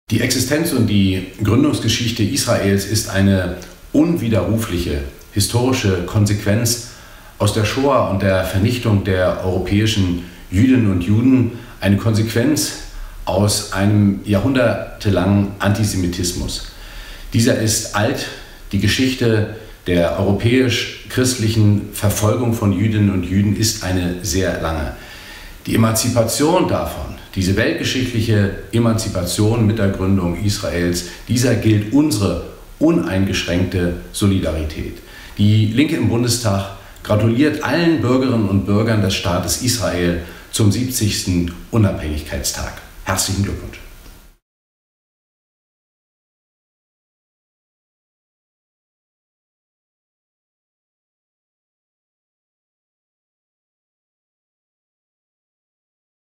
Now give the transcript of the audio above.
Die Existenz und die Gründungsgeschichte Israels ist eine unwiderrufliche historische Konsequenz aus der Shoah und der Vernichtung der europäischen Jüdinnen und Juden, eine Konsequenz aus einem jahrhundertelangen Antisemitismus. Dieser ist alt, die Geschichte der europäisch-christlichen Verfolgung von Jüdinnen und Juden ist eine sehr lange. Die Emanzipation davon, diese weltgeschichtliche Emanzipation mit der Gründung Israels, dieser gilt unsere uneingeschränkte Solidarität. Die Linke im Bundestag gratuliert allen Bürgerinnen und Bürgern des Staates Israel zum 70. Unabhängigkeitstag. Herzlichen Glückwunsch.